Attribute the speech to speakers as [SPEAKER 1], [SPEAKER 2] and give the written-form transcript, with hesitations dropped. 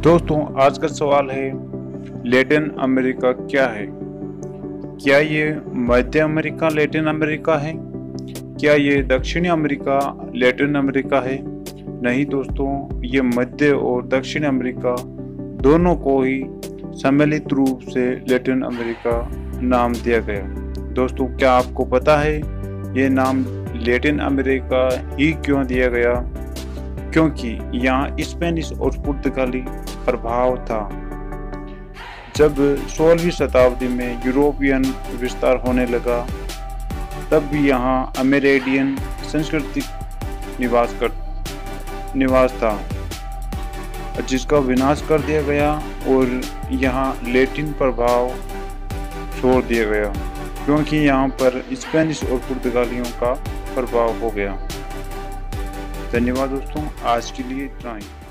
[SPEAKER 1] दोस्तों, आज का सवाल है लैटिन अमेरिका क्या है। क्या ये मध्य अमेरिका लैटिन अमेरिका है? क्या ये दक्षिणी अमेरिका लैटिन अमेरिका है? नहीं दोस्तों, ये मध्य और दक्षिण अमेरिका दोनों को ही सम्मिलित रूप से लैटिन अमेरिका नाम दिया गया। दोस्तों, क्या आपको पता है ये नाम लैटिन अमेरिका ही क्यों दिया गया? क्योंकि यहाँ स्पेनिश और पुर्तगाली प्रभाव था। जब 16वीं शताब्दी में यूरोपियन विस्तार होने लगा, तब भी यहाँ अमेरिडियन सांस्कृतिक निवास था, जिसका विनाश कर दिया गया और यहाँ लैटिन प्रभाव छोड़ दिया गया, क्योंकि यहाँ पर स्पेनिश और पुर्तगालियों का प्रभाव हो गया। धन्यवाद दोस्तों, आज के लिए इतना ही।